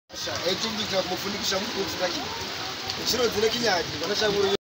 Etumbika kumufundikisha mtu kutaki. Chiro zile kinyadi, wanashauri